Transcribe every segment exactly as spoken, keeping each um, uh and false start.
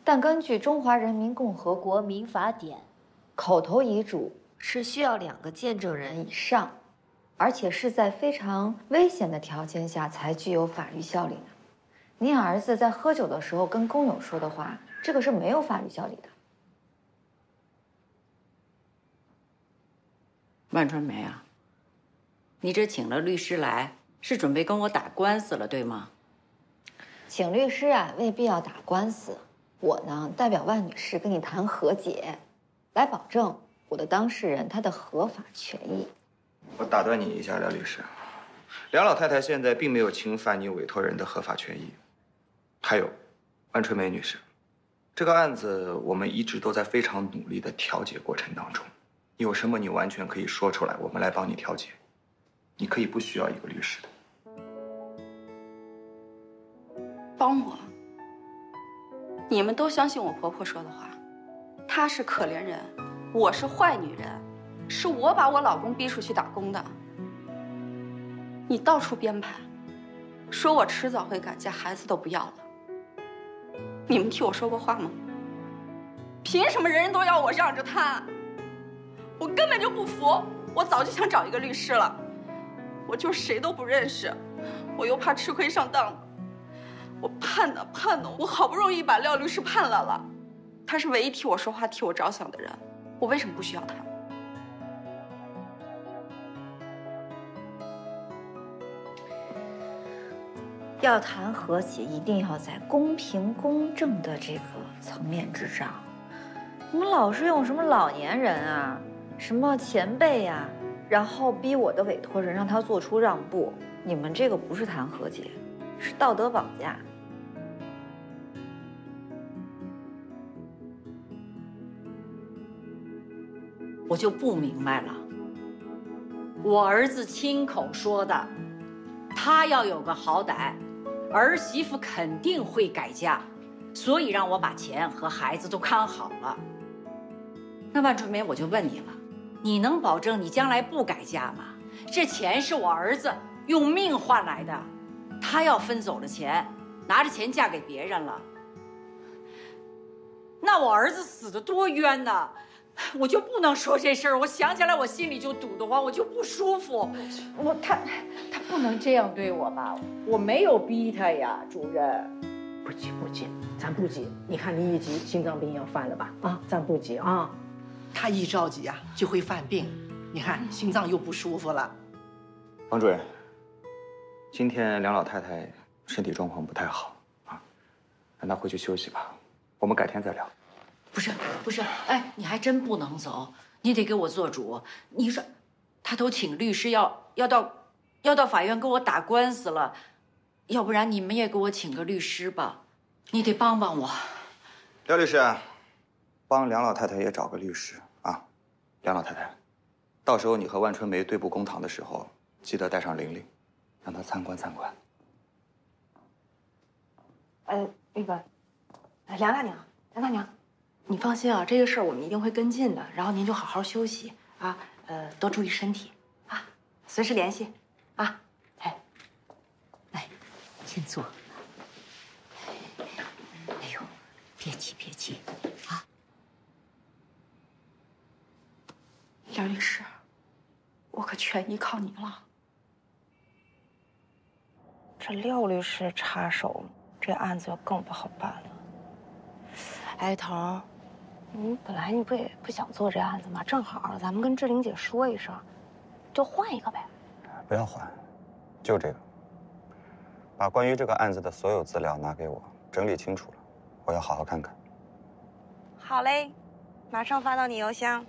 但根据《中华人民共和国民法典》，口头遗嘱是需要两个见证人以上，而且是在非常危险的条件下才具有法律效力的。您儿子在喝酒的时候跟工友说的话，这个是没有法律效力的。 万春梅啊，你这请了律师来，是准备跟我打官司了，对吗？ 请律师啊，未必要打官司。我呢，代表万女士跟你谈和解，来保证我的当事人他的合法权益。 我打断你一下，廖律师，梁老太太现在并没有侵犯你委托人的合法权益。还有，万春梅女士，这个案子我们一直都在非常努力的调解过程当中。有什么你完全可以说出来，我们来帮你调解。你可以不需要一个律师的。 帮我？你们都相信我婆婆说的话，她是可怜人，我是坏女人，是我把我老公逼出去打工的。你到处编排，说我迟早会改嫁，孩子都不要了。你们替我说过话吗？凭什么人人都要我让着她？我根本就不服，我早就想找一个律师了，我就谁都不认识，我又怕吃亏上当，我盼呢盼呢，我好不容易把廖律师盼来了，他是唯一替我说话、替我着想的人，我为什么不需要他？ 要谈和解，一定要在公平公正的这个层面之上。你们老是用什么老年人啊？什么前辈呀、啊，然后逼我的委托人让他做出让步，你们这个不是谈和解，是道德绑架。 我就不明白了，我儿子亲口说的，他要有个好歹，儿媳妇肯定会改嫁，所以让我把钱和孩子都看好了。那万春梅，我就问你了。你能保证你将来不改嫁吗？这钱是我儿子用命换来的，他要分走了钱，拿着钱嫁给别人了，那我儿子死得多冤呐！我就不能说这事儿，我想起来我心里就堵得慌，我就不舒服。 我他他不能这样对我吧？我没有逼他呀，主任。不急不急，咱不急。你看你一急，心脏病要犯了吧？啊，咱不急啊。 他一着急啊，就会犯病。你看，心脏又不舒服了。 王主任，今天梁老太太身体状况不太好啊，让她回去休息吧，我们改天再聊。 不是不是，哎，你还真不能走，你得给我做主。你说，他都请律师要要到要到法院跟我打官司了，要不然你们也给我请个律师吧，你得帮帮我。 廖律师，帮梁老太太也找个律师啊。梁老太太，到时候你和万春梅对簿公堂的时候，记得带上玲玲，让她参观参观。 呃，那个，梁大娘，梁大娘，你放心啊，这个事儿我们一定会跟进的。然后您就好好休息啊，呃，多注意身体啊，随时联系啊。哎， 来，先坐。哎呦，别急别急啊。 梁律师，我可全依靠你了。 这廖律师插手，这案子就更不好办了。哎，头儿，你本来你不也不想做这案子吗？正好咱们跟志玲姐说一声，就换一个呗。 不要换，就这个。把关于这个案子的所有资料拿给我，整理清楚了，我要好好看看。 好嘞，马上发到你邮箱。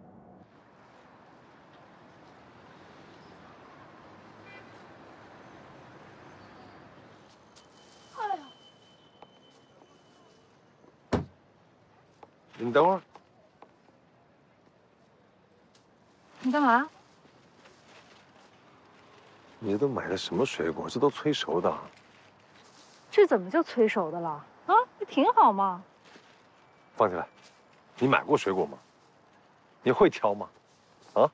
你等会儿， 你干嘛？ 你都买的什么水果？这都催熟的。 这怎么就催熟的了？啊，这挺好嘛。 放起来，你买过水果吗？你会挑吗？啊？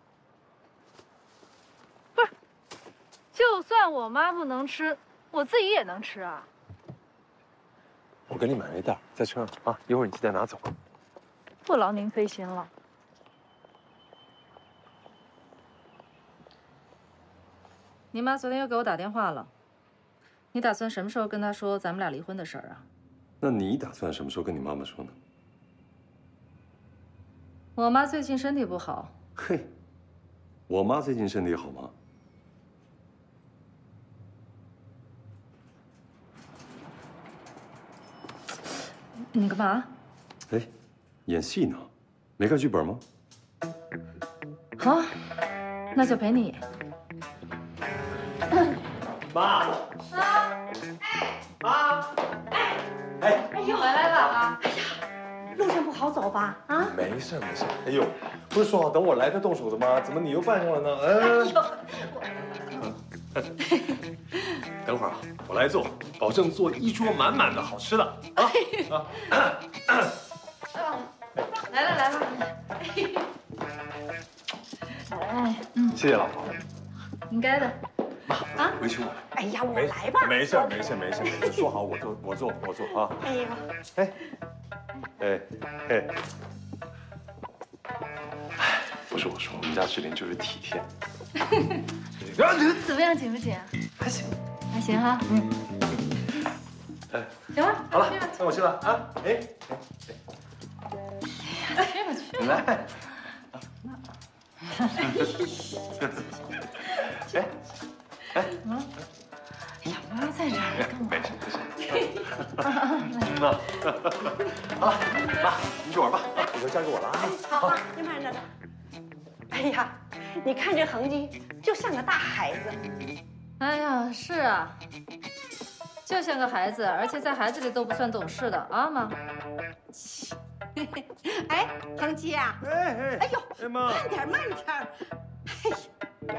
不是，就算我妈不能吃，我自己也能吃啊。 我给你买了一袋，在车上啊，一会儿你记得拿走。 不劳您费心了。 你妈昨天又给我打电话了，你打算什么时候跟她说咱们俩离婚的事儿啊？ 那你打算什么时候跟你妈妈说呢？ 我妈最近身体不好。 嘿，我妈最近身体好吗？ 你干嘛？ 哎，演戏呢？没看剧本吗？ 好，那就陪你演。 妈。啊！妈。哎。哎。 哎呦，回来了啊！哎呀，路上不好走吧？啊？ 没事没事。哎呦，不是说好等我来再动手的吗？怎么你又办上了呢？哎呦。等会儿啊，我来做，保证做一桌满满的好吃的啊啊！ 来了来了。哎，嗯， 谢谢老婆。 应该的。 妈啊，回去我来。 哎呀，我来吧。 没事没事没事没事，说好我做我做我做啊。 哎呀， 哎哎哎，不是我说，我们家志玲就是体贴。 怎么样，紧不紧？ 还行， 还行哈。嗯。 哎， 行了， 好了，那我去了啊。哎哎哎，去吧去吧。 来。哎哎， 嗯，哎呀，妈在这儿，干嘛？ 没事没事。那好了，妈，你去玩吧，以后交给我了啊。 好好，你慢着呢。哎呀，你看这恒基就像个大孩子。 哎呀，是啊，就像个孩子，而且在孩子里都不算懂事的啊，妈。 哎，恒基啊！ 哎哎， 哎呦， 哎妈， 慢点慢点。哎呀。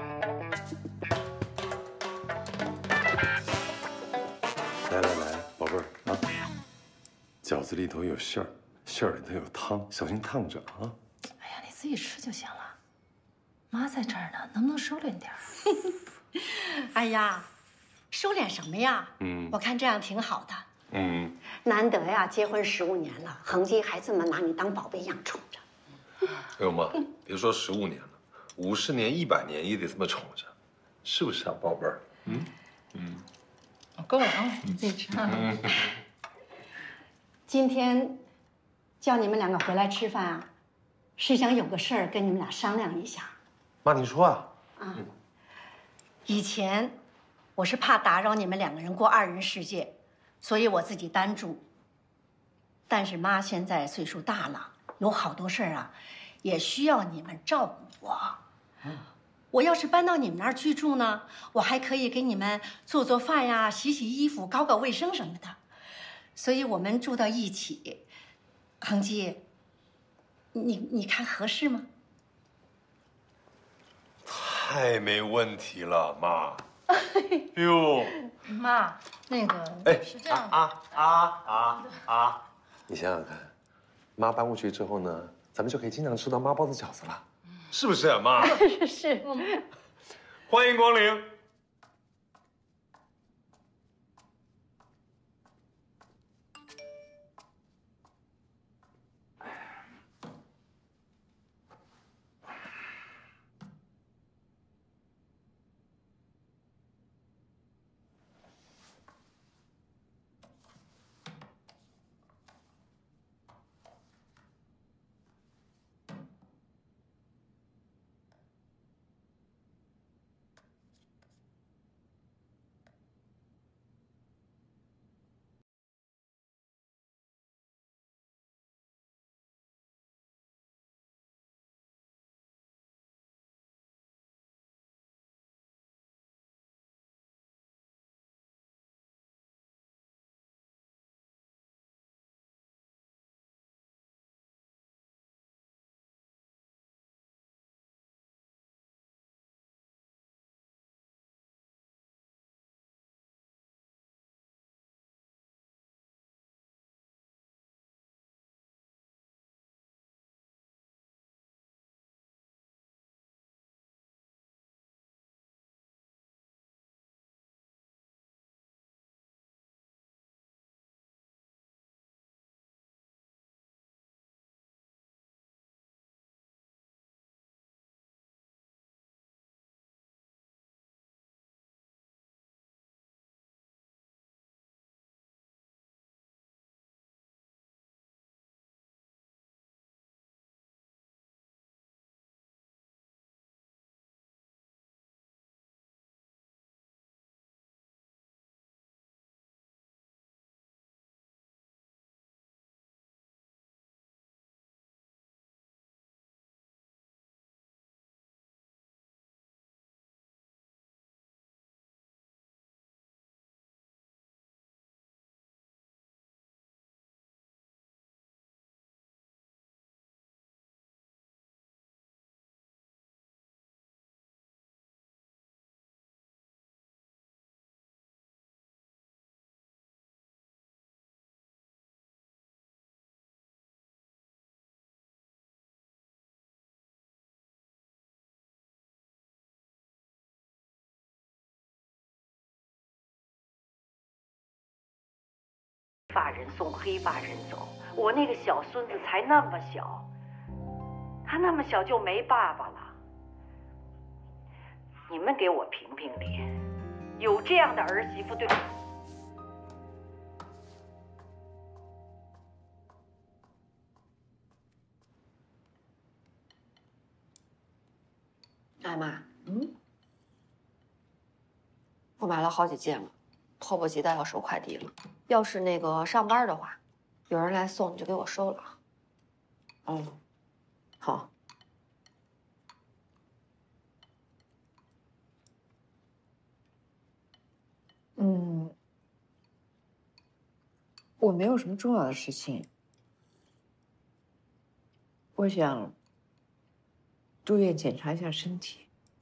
来来来，宝贝儿啊，饺子里头有馅儿，馅儿里头有汤，小心烫着啊。 哎呀，你自己吃就行了。妈在这儿呢，能不能收敛点儿？ 哎呀，收敛什么呀？ 嗯， 我看这样挺好的。 嗯， 难得呀，结婚十五年了，恒基还这么拿你当宝贝一样宠着。 哎呦妈，别说十五年了，五十年、一百年也得这么宠着，是不是啊，宝贝儿？嗯嗯。 够了啊，你自己吃。嗯。 今天叫你们两个回来吃饭啊，是想有个事儿跟你们俩商量一下。 妈，你说啊。 啊。以前我是怕打扰你们两个人过二人世界，所以我自己单住。但是妈现在岁数大了，有好多事儿啊，也需要你们照顾我。嗯。我要是搬到你们那儿居住呢，我还可以给你们做做饭呀、洗洗衣服、搞搞卫生什么的。所以我们住到一起，恒基，你你看合适吗？ 太没问题了，妈。哎呦， 妈，那个哎， 是这样啊啊啊啊！你想想看，妈搬过去之后呢，咱们就可以经常吃到妈包的饺子了，是不是啊，妈？ 是。 欢迎光临。 发人送黑发人走，我那个小孙子才那么小，他那么小就没爸爸了。你们给我评评理，有这样的儿媳妇对？ 哎妈，嗯，我买了好几件了，迫不及待要收快递了。要是那个上班的话，有人来送你就给我收了啊。嗯，好。 嗯，我没有什么重要的事情，我想住院检查一下身体。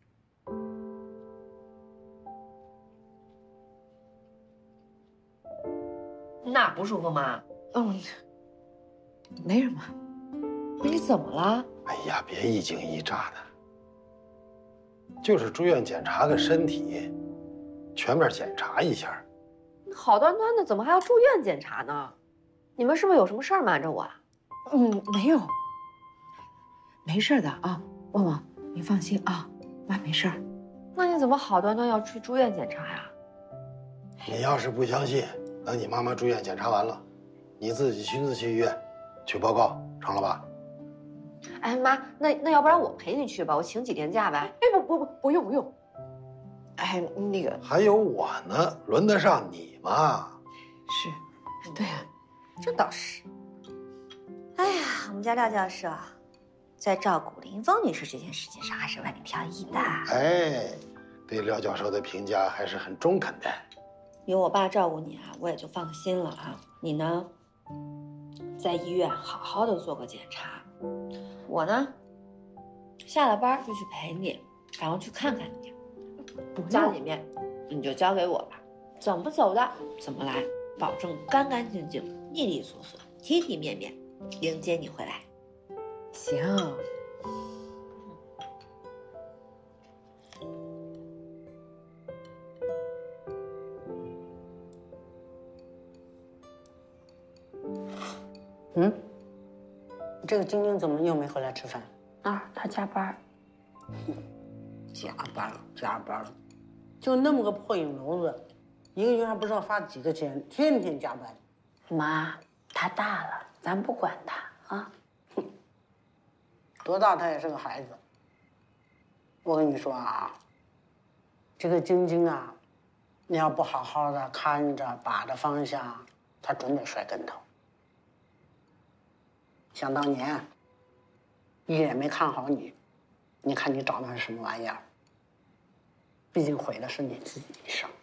哪不舒服吗？ 嗯，没什么。你怎么了？ 哎呀，别一惊一乍的，就是住院检查个身体，全面检查一下。 好端端的，怎么还要住院检查呢？你们是不是有什么事儿瞒着我啊？ 嗯，没有，没事的啊，旺旺，你放心啊，妈没事儿。 那你怎么好端端要去住院检查呀？ 你要是不相信，等你妈妈住院检查完了，你自己亲自去医院去报告，成了吧？ 哎妈，那那要不然我陪你去吧，我请几天假呗。 哎不不不，不用不用。哎，那个还有我呢，轮得上你吗？ 是，对呀、啊， 这倒是。哎呀，我们家廖教授在照顾林峰女士这件事情上还是万里挑一的。 哎，对廖教授的评价还是很中肯的。 有我爸照顾你啊，我也就放心了啊。你呢，在医院好好的做个检查，我呢，下了班就去陪你，然后去看看你。家里面你就交给我吧，怎么走的怎么来，保证干干净净、利利索索、体体面面迎接你回来。 行。 嗯，这个晶晶怎么又没回来吃饭？ 啊，她加班。 加班了，加班了，就那么个破影楼子，一个月还不知道发几个钱，天天加班。 妈，她大了，咱不管她啊。 多大她也是个孩子。我跟你说啊，这个晶晶啊，你要不好好的看着把着方向，她准得摔跟头。想当年，一眼没看好你，你看你长得是什么玩意儿？毕竟毁的是你自己一生。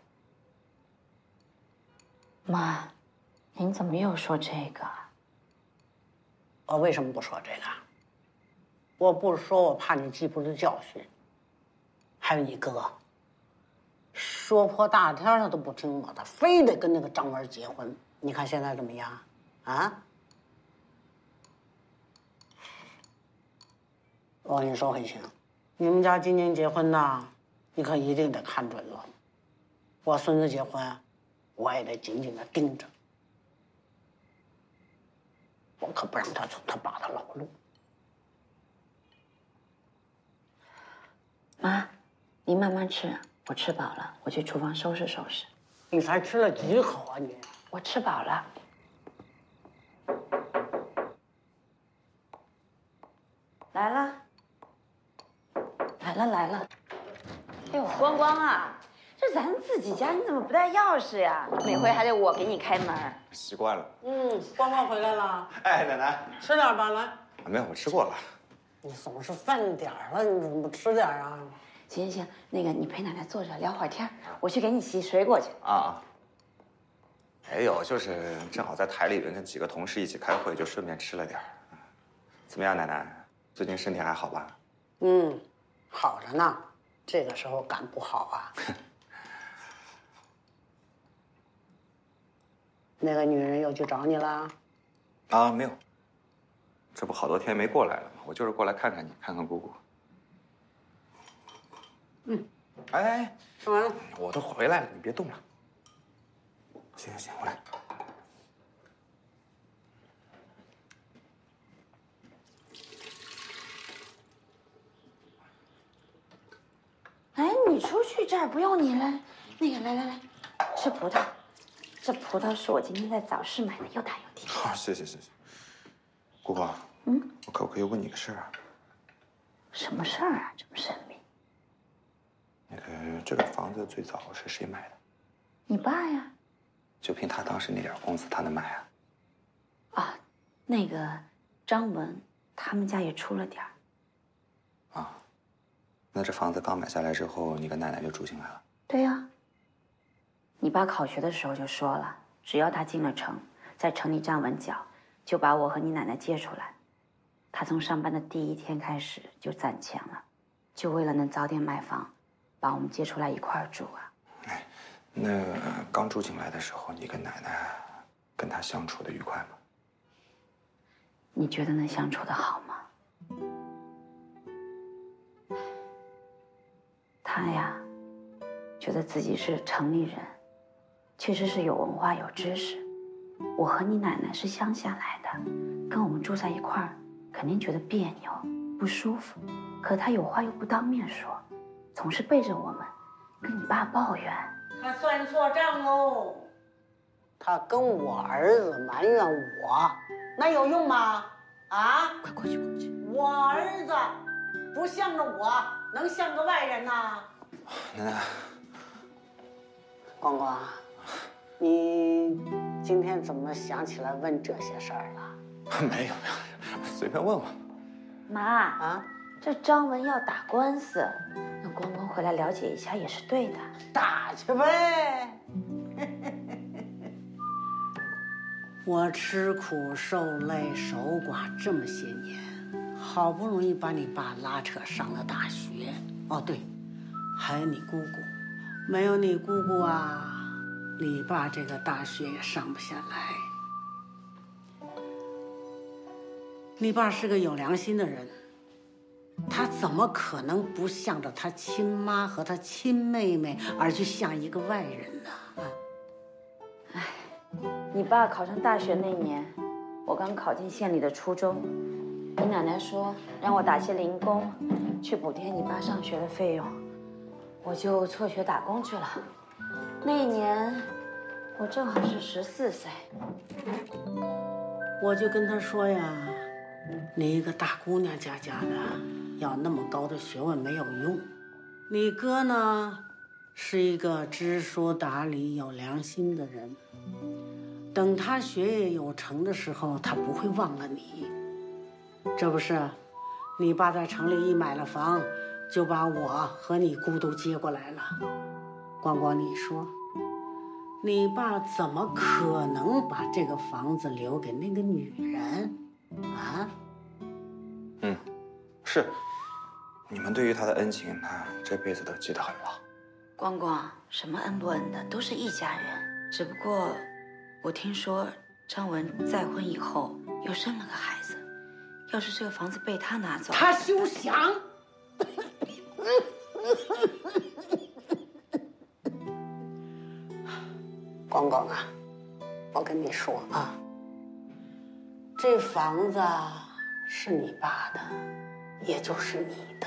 妈，您怎么又说这个？ 我为什么不说这个？我不说，我怕你记不住教训。还有你哥，说破大天了都不听我的，非得跟那个张文结婚。你看现在怎么样？啊？我跟你说慧清，你们家今年结婚呐，你可一定得看准了。我孙子结婚，我也得紧紧的盯着，我可不让他走他爸的老路。 妈，您慢慢吃，我吃饱了，我去厨房收拾收拾。 你才吃了几口啊你？ 我吃饱了。 来了。 来了来了， 哎呦，光光啊，这咱自己家，你怎么不带钥匙呀？每回还得我给你开门。 习惯了。 嗯，光光回来了。 哎，奶奶， 吃点吧，来。 没有，我吃过了。 你总是饭点了，你怎么不吃点啊？ 行行，那个你陪奶奶坐着聊会儿天，我去给你洗水果去。 啊。没有，就是正好在台里边跟几个同事一起开会，就顺便吃了点儿。怎么样，奶奶？最近身体还好吧？ 嗯。好着呢，这个时候敢不好啊？那个女人又去找你了？ 啊，没有。这不好多天没过来了吗？我就是过来看看你，看看姑姑。 嗯。 哎， 吃完了。 我都回来了，你别动了。行行行，我来。 哎，你出去，这儿不用你了。那个，来来来，吃葡萄。这葡萄是我今天在早市买的，又大又甜。 好，谢谢谢谢。姑姑， 嗯， 我可不可以问你个事儿啊？ 什么事儿啊？这么神秘？ 那个，这个房子最早是谁买的？ 你爸呀。 就凭他当时那点工资，他能买啊？ 啊，那个张文，他们家也出了点儿。 啊，那这房子刚买下来之后，你跟奶奶就住进来了？ 对呀。你爸考学的时候就说了，只要他进了城，在城里站稳脚，就把我和你奶奶接出来。他从上班的第一天开始就攒钱了，就为了能早点买房，把我们接出来一块儿住啊。 哎，那刚住进来的时候，你跟奶奶跟他相处的愉快吗？ 你觉得能相处的好吗？他呀，觉得自己是城里人，确实是有文化有知识。我和你奶奶是乡下来的，跟我们住在一块儿，肯定觉得别扭不舒服。可他有话又不当面说，总是背着我们跟你爸抱怨。 他算错账喽，他跟我儿子埋怨我，那有用吗？啊！ 快过去过去！ 我儿子不向着我，能像个外人呐？ 奶奶， 光光，你今天怎么想起来问这些事儿了？ 没有没有，随便问问。 妈啊，这张文要打官司，让光光回来了解一下也是对的。 打去呗！我吃苦受累守寡这么些年，好不容易把你爸拉扯上了大学。哦对，还有你姑姑，没有你姑姑啊，你爸这个大学也上不下来。你爸是个有良心的人，他怎么可能不向着他亲妈和他亲妹妹而去向一个外人呢？啊！ 哎，你爸考上大学那年，我刚考进县里的初中，你奶奶说让我打些零工，去补贴你爸上学的费用，我就辍学打工去了。那一年，我正好是十四岁。 我就跟他说呀，你一个大姑娘家家的，要那么高的学问没有用。你哥呢，是一个知书达理、有良心的人。等他学业有成的时候，他不会忘了你。这不是，你爸在城里一买了房，就把我和你姑都接过来了。光光，你说，你爸怎么可能把这个房子留给那个女人啊？ 嗯，是。你们对于他的恩情，他这辈子都记得很牢。 光光，什么恩不恩的，都是一家人。只不过，我听说张文再婚以后又生了个孩子，要是这个房子被他拿走， 他休想！光光啊，我跟你说啊，这房子是你爸的，也就是你的。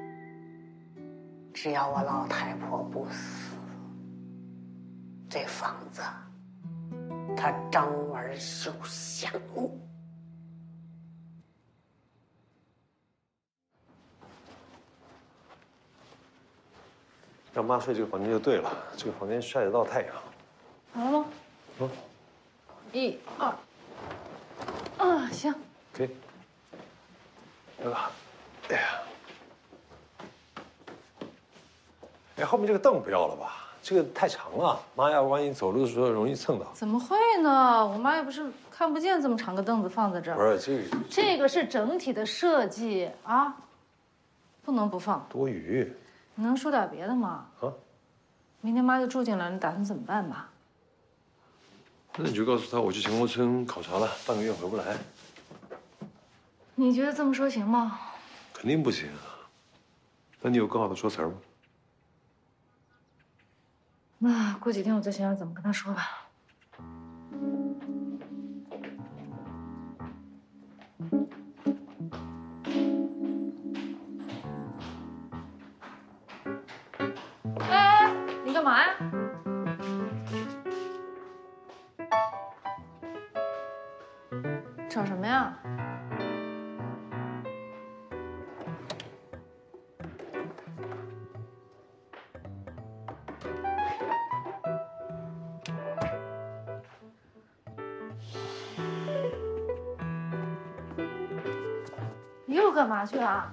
只要我老太婆不死，这房子他张文休想。 让妈睡这个房间就对了，这个房间晒得到太阳。 好了吗？ 嗯， 一二，啊，行。 可以。那个，哎呀，哎，后面这个凳不要了吧？这个太长了，妈要万一走路的时候容易蹭到。 怎么会呢？我妈又不是看不见这么长个凳子放在这儿。 不是这个， 这个是整体的设计啊，不能不放。 多余。 你能说点别的吗？ 啊？ 明天妈就住进来，你打算怎么办吧？ 那你就告诉她，我去乾坤村考察了，半个月回不来。 你觉得这么说行吗？ 肯定不行啊。那你有更好的说辞吗？ 那过几天我再想想怎么跟她说吧。 干嘛呀？找什么呀？又干嘛去啊？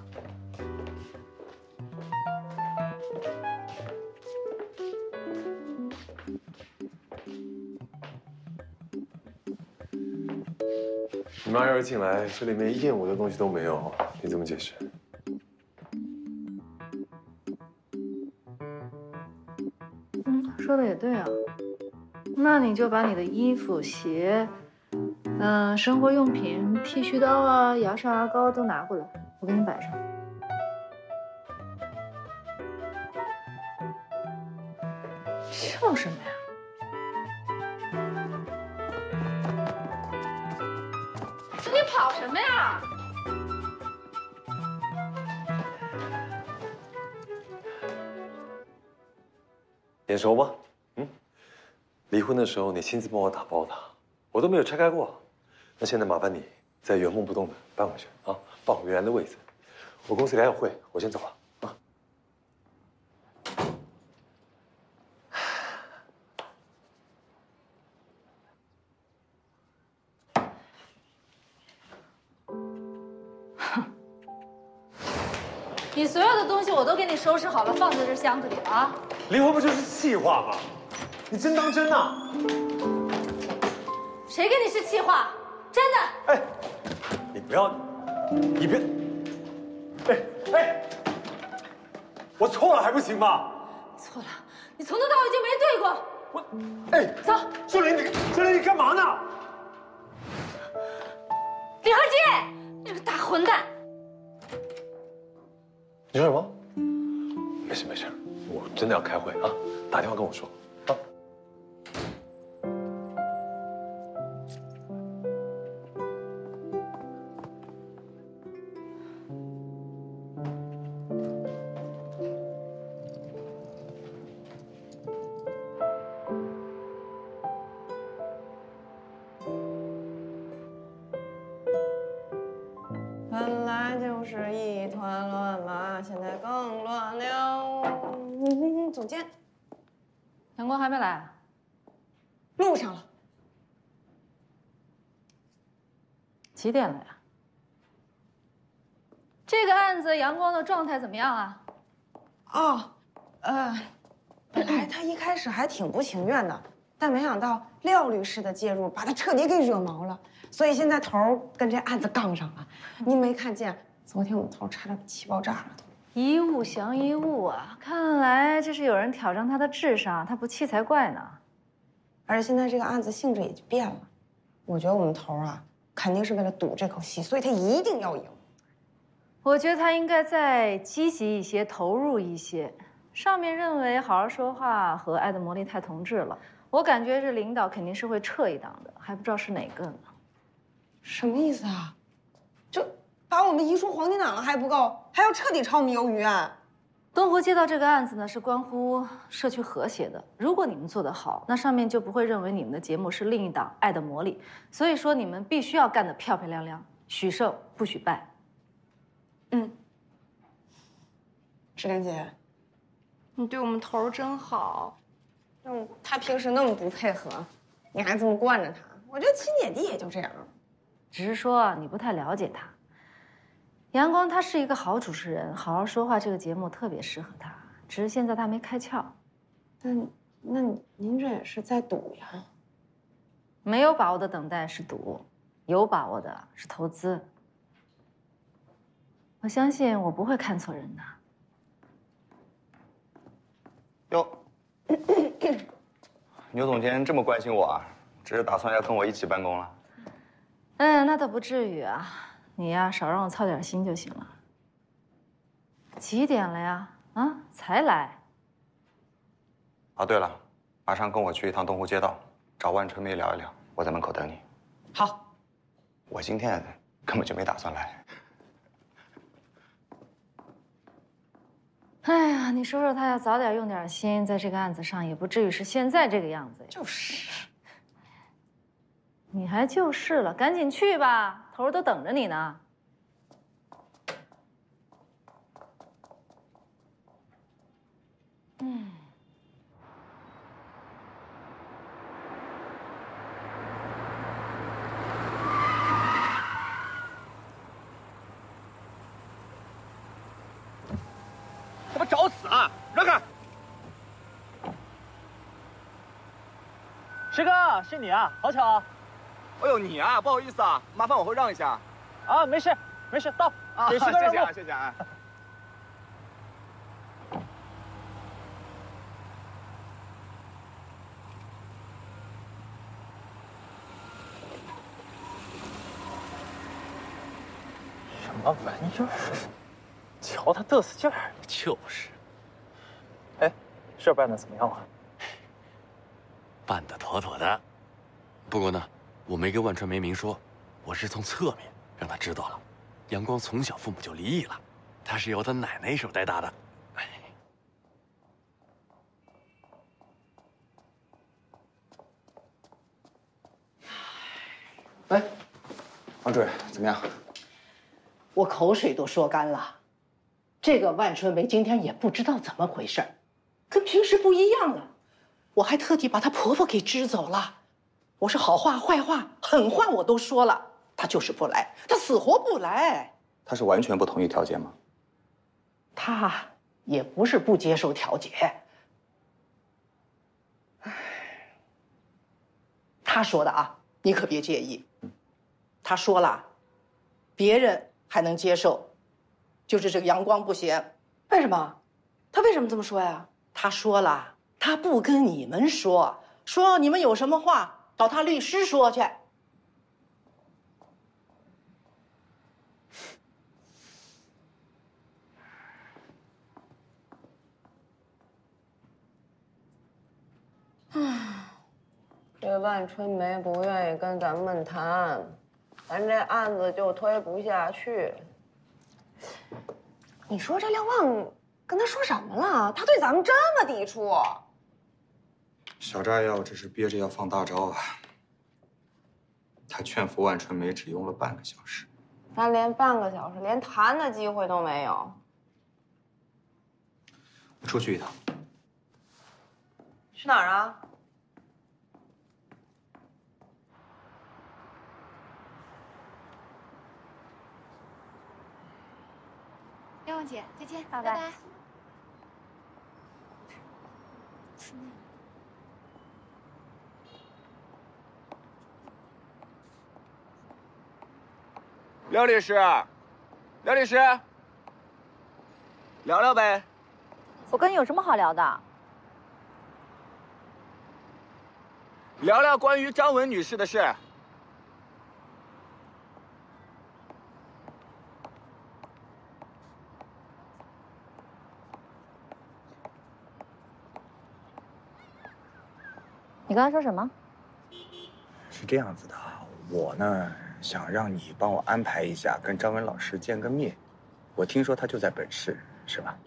你妈要是进来，这里面一点我的东西都没有，你怎么解释？ 嗯，说的也对啊。那你就把你的衣服、鞋，嗯、呃，生活用品、剃须刀啊、牙刷、牙膏都拿过来，我给你摆上。笑什么呀？你跑什么呀？ 眼熟吗？嗯，离婚的时候你亲自帮我打包的，我都没有拆开过。那现在麻烦你再原封不动的搬回去啊，放回原来的位置。我公司里还有会，我先走了啊。 你所有的东西我都给你收拾好了，放在这箱子里了啊。 离婚不就是气话吗？你真当真啊？ 谁跟你是气话？真的。 哎，你不要，你别，哎哎，我错了还不行吗？ 错了，你从头到尾就没对过。 我，哎， 走。 秀玲，你秀玲，你干嘛呢？ 李和基，你这个大混蛋！ 你说什么？没事没事，我真的要开会啊，打电话跟我说啊。 本来就是一团乱麻，现在更乱了。嗯，总监， 阳光还没来， 路上了。 几点了呀？这个案子阳光的状态怎么样啊？ 哦，呃，本来他一开始还挺不情愿的，但没想到廖律师的介入把他彻底给惹毛了，所以现在头跟这案子杠上了。您没看见？昨天我们头差点气爆炸了都。 一物降一物啊！看来这是有人挑战他的智商，他不气才怪呢。 而且现在这个案子性质也就变了，我觉得我们头啊肯定是为了赌这口气，所以他一定要赢。 我觉得他应该再积极一些，投入一些。上面认为好好说话和爱的魔力太同质了，我感觉这领导肯定是会撤一档的，还不知道是哪个呢。 什么意思啊？就把我们移出黄金档了还不够，还要彻底炒我们鱿鱼啊！ 东湖接到这个案子呢，是关乎社区和谐的。如果你们做得好，那上面就不会认为你们的节目是另一档《爱的魔力》。所以说，你们必须要干得漂漂亮亮，许胜不许败。 嗯，志玲姐，你对我们头真好。嗯，他平时那么不配合，你还这么惯着他，我觉得亲姐弟也就这样。 只是说你不太了解他。阳光他是一个好主持人，好好说话这个节目特别适合他，只是现在他没开窍。 那那您这也是在赌呀？ 没有把握的等待是赌，有把握的是投资。我相信我不会看错人的。 哟，牛总监这么关心我啊？这是打算要跟我一起办公了？ 嗯，那倒不至于啊。你呀，少让我操点心就行了。几点了呀？啊，才来。 啊，对了，马上跟我去一趟东湖街道，找万春梅聊一聊。我在门口等你。 好。 我今天根本就没打算来。 哎呀，你说说他要早点用点心，在这个案子上也不至于是现在这个样子呀。 就是， 你还就是了，赶紧去吧，头儿都等着你呢。嗯。 他妈找死啊！让开！ 师哥，是你啊，好巧。 哎呦，你啊，不好意思啊，麻烦往后让一下。 啊，没事，没事，到， 啊， 给师哥让路。 谢谢啊，谢谢啊。 什么玩意儿？瞧他嘚瑟劲儿。 就是。 哎，事儿办的怎么样啊？ 办得妥妥的。不过呢，我没跟万川梅明说，我是从侧面让他知道了，阳光从小父母就离异了，他是由他奶奶一手带大的。 哎， 王主任怎么样？ 我口水都说干了。这个万春梅今天也不知道怎么回事，跟平时不一样了。我还特地把她婆婆给支走了。我是好话、坏话、狠话我都说了，她就是不来，她死活不来。 她是完全不同意调解吗？ 她也不是不接受调解。唉，她说的啊，你可别介意。她说了，别人还能接受，就是这个阳光不行。 为什么？她为什么这么说呀？ 她说了，她不跟你们说，说你们有什么话找她律师说去。 唉，这万春梅不愿意跟咱们谈，咱这案子就推不下去。你说这廖望跟他说什么了？他对咱们这么抵触？ 小炸药这是憋着要放大招啊！他劝服万春梅只用了半个小时， 咱连半个小时连谈的机会都没有。 我出去一趟。 去哪儿啊？ 廖望姐，再见，拜拜拜。 廖律师，廖律师，聊聊呗。 我跟你有什么好聊的？ 聊聊关于张文女士的事。 你刚才说什么？ 是这样子的，我呢想让你帮我安排一下，跟张文老师见个面。我听说他就在本市，是吧？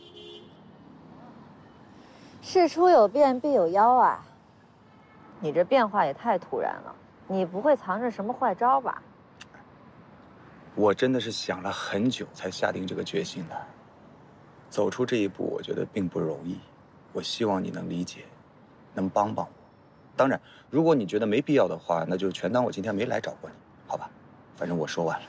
事出有变必有妖啊！你这变化也太突然了，你不会藏着什么坏招吧？ 我真的是想了很久才下定这个决心的。走出这一步，我觉得并不容易。我希望你能理解，能帮帮我。当然，如果你觉得没必要的话，那就全当我今天没来找过你，好吧？反正我说完了。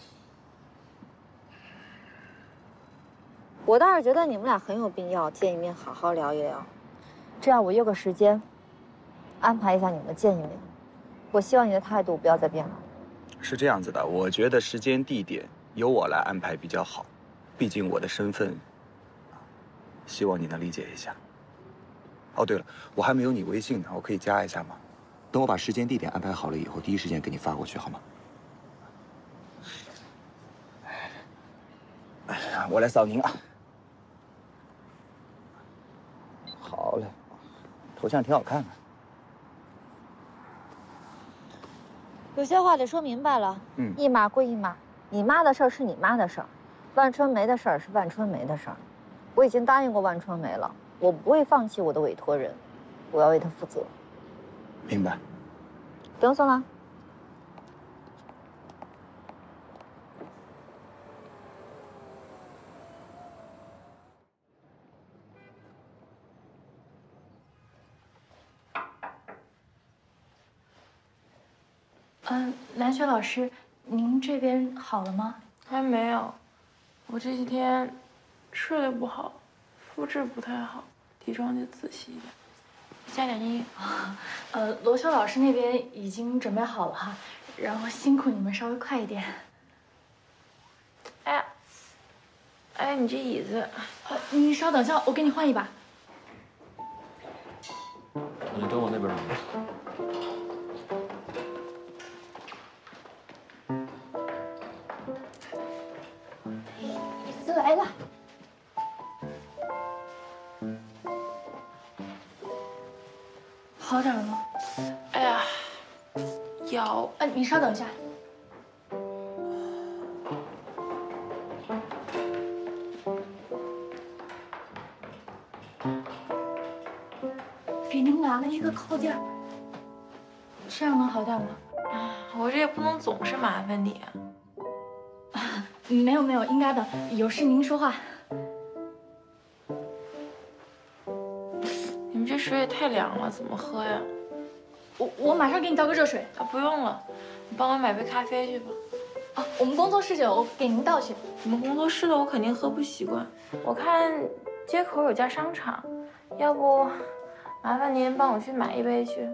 我倒是觉得你们俩很有必要见一面，好好聊一聊。这样我约个时间，安排一下你们见一面。我希望你的态度不要再变了。 是这样子的，我觉得时间地点由我来安排比较好，毕竟我的身份，希望你能理解一下。哦，对了，我还没有你微信呢，我可以加一下吗？等我把时间地点安排好了以后，第一时间给你发过去，好吗？哎呀，我来扫您啊。好嘞，头像挺好看的。 有些话得说明白了，嗯，一码归一码。你妈的事儿是你妈的事儿，万春梅的事儿是万春梅的事儿。 我已经答应过万春梅了，我不会放弃我的委托人，我要为他负责。 明白。 不用送了。 嗯，蓝雪老师，您这边好了吗？ 还没有，我这几天睡得不好，肤质不太好，体重就仔细一点。加点音。 呃，罗修老师那边已经准备好了哈，然后辛苦你们稍微快一点。 哎，哎，你这椅子， 呃，你稍等一下，我给你换一把。 你等我那边。 椅子来了。好点了吗？ 哎呀，腰…… 呃，你稍等一下。给您拿了一个靠垫，这样能好点吗？ 我这也不能总是麻烦你。 啊，没有没有，应该的，有事您说话。 你们这水也太凉了，怎么喝呀？ 我我马上给你倒个热水。 啊，不用了，你帮我买杯咖啡去吧。 啊，我们工作室有，我给您倒去。 你们工作室的我肯定喝不习惯。我看街口有家商场，要不麻烦您帮我去买一杯去。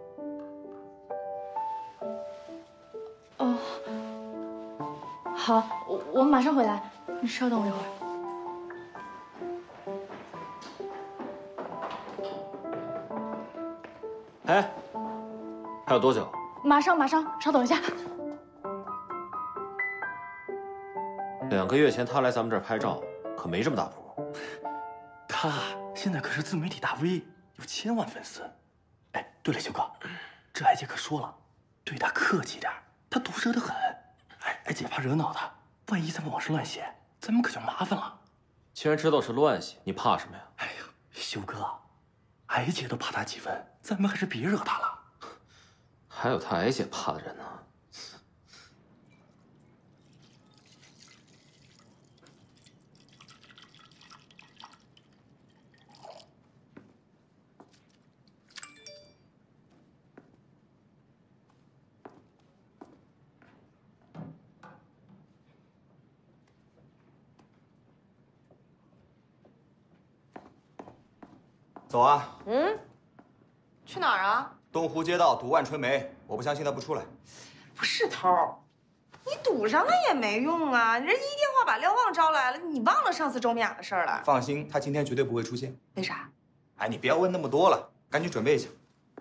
哦，好，我我马上回来，你稍等我一会儿。 哎，还有多久？ 马上马上，稍等一下。 两个月前他来咱们这儿拍照，可没这么大谱。 他现在可是自媒体大 V， 有千万粉丝。哎，对了，修哥，这艾姐可说了，对他客气点，他毒舌得很。哎，艾姐怕惹恼他，万一咱们往上乱写，咱们可就麻烦了。 既然知道是乱写，你怕什么呀？ 哎呀，修哥，艾姐都怕他几分，咱们还是别惹他了。 还有他艾姐怕的人呢。 走啊！ 嗯，去哪儿啊？ 东湖街道堵万春梅，我不相信她不出来。 不是头儿，你堵上了也没用啊！人一电话把廖望招来了，你忘了上次周美雅的事儿了？ 放心，她今天绝对不会出现。 为啥？ 哎，你不要问那么多了，赶紧准备一下。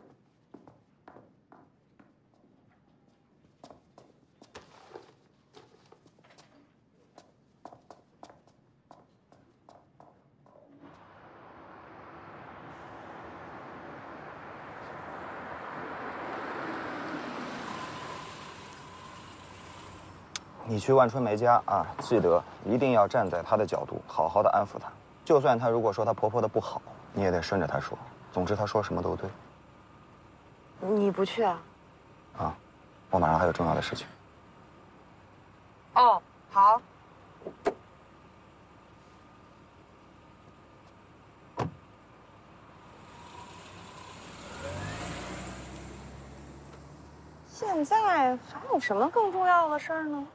你去万春梅家啊，记得一定要站在她的角度，好好的安抚她。就算她如果说她婆婆的不好，你也得顺着她说。总之她说什么都对。 你不去啊？ 啊，我马上还有重要的事情。 哦，好。现在还有什么更重要的事儿呢？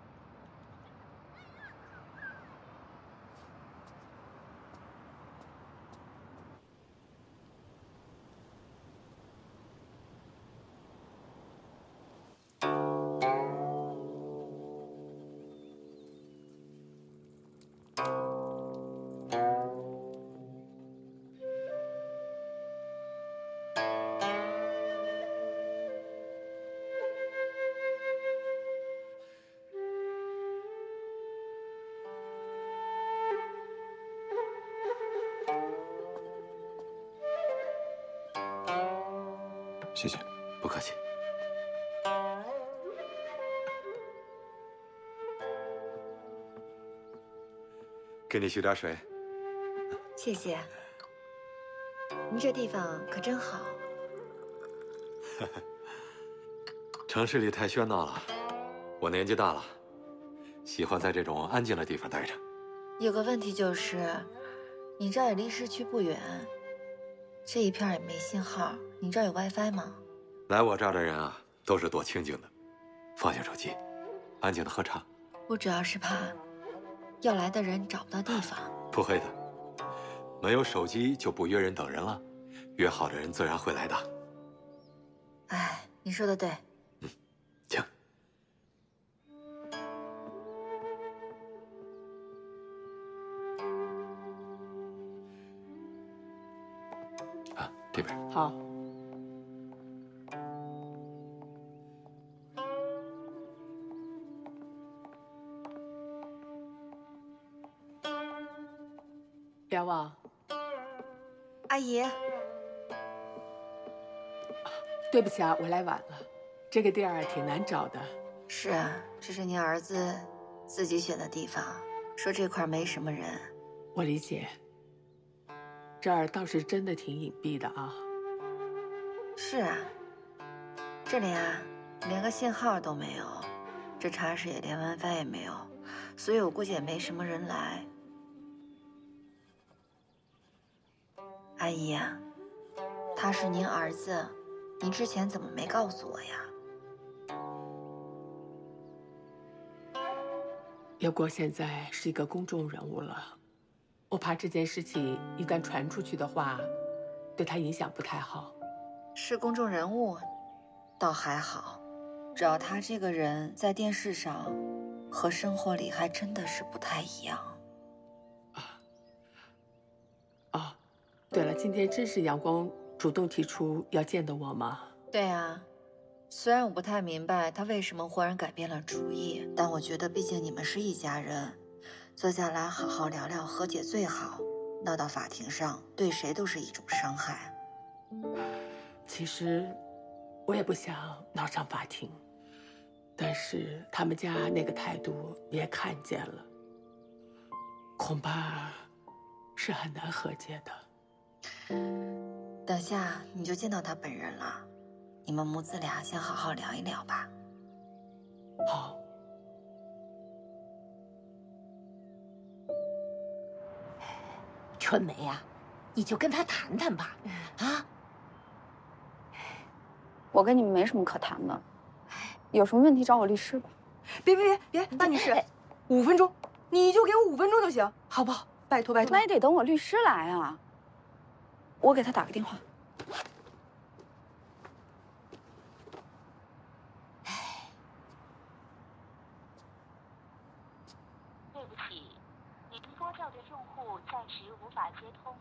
谢谢， 不客气。 给你取点水。 谢谢。您这地方可真好。 城市里太喧闹了，我年纪大了，喜欢在这种安静的地方待着。 有个问题就是，你这儿也离市区不远，这一片也没信号。你这儿有 WiFi 吗？ 来我这儿的人啊，都是躲清静的，放下手机，安静的喝茶。 我主要是怕要来的人找不到地方。 不会的，没有手机就不约人等人了，约好的人自然会来的。 哎，你说的对。 嗯，请。啊，这边。 好。梁望， 阿姨， 对不起啊，我来晚了。这个地儿挺难找的。 是啊，这是您儿子自己选的地方，说这块没什么人。 我理解。这儿倒是真的挺隐蔽的啊。 是啊，这里啊，连个信号都没有，这茶室也连 WiFi 也没有，所以我估计也没什么人来。阿姨呀，他是您儿子，您之前怎么没告诉我呀？ 刘国现在是一个公众人物了，我怕这件事情一旦传出去的话，对他影响不太好。 是公众人物，倒还好，只要他这个人在电视上和生活里还真的是不太一样。 啊，对了，今天真是阳光主动提出要见的我吗？ 对啊，虽然我不太明白他为什么忽然改变了主意，但我觉得毕竟你们是一家人，坐下来好好聊聊和解最好，闹到法庭上对谁都是一种伤害。 其实我也不想闹上法庭，但是他们家那个态度你也看见了，恐怕是很难和解的。 等下你就见到他本人了，你们母子俩先好好聊一聊吧。 好。 春梅呀、啊，你就跟他谈谈吧，啊。 我跟你们没什么可谈的，有什么问题找我律师吧。 别别别别，范女士，五分钟，你就给我五分钟就行，好不好？拜托拜托。 那也得等我律师来啊。我给他打个电话。 对不起，您拨叫的用户暂时无法接通。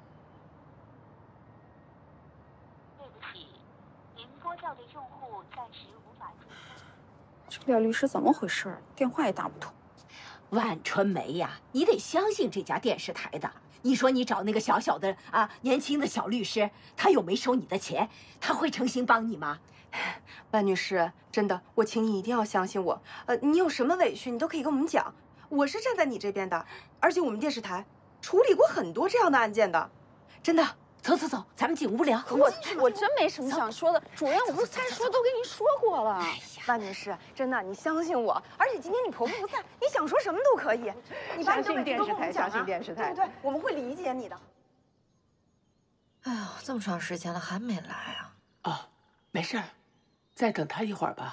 对不起。您拨叫的用户暂时无法接通。 这廖律师怎么回事？电话也打不通。 万春梅呀，你得相信这家电视台的。你说你找那个小小的啊年轻的小律师，他又没收你的钱，他会诚心帮你吗？ 万女士，真的，我请你一定要相信我。呃，你有什么委屈，你都可以跟我们讲，我是站在你这边的。而且我们电视台处理过很多这样的案件的，真的。 走走走，咱们进屋聊。 我我真没什么想说的，主任，我不是该说都跟您说过了。哎呀，万女士，真的，你相信我。而且今天你婆婆不在，你想说什么都可以。你把你的委屈都跟我们讲啊， 相信电视台， 对不对？我们会理解你的。 哎呦，这么长时间了还没来啊？ 啊，没事儿，再等他一会儿吧。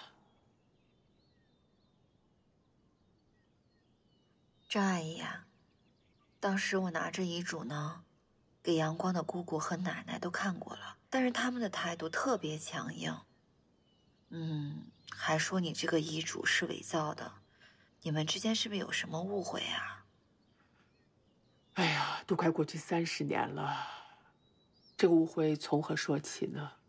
张阿姨呀、啊，当时我拿着遗嘱呢。给阳光的姑姑和奶奶都看过了，但是他们的态度特别强硬。嗯，还说你这个遗嘱是伪造的，你们之间是不是有什么误会啊？ 哎呀，都快过去三十年了，这个误会从何说起呢？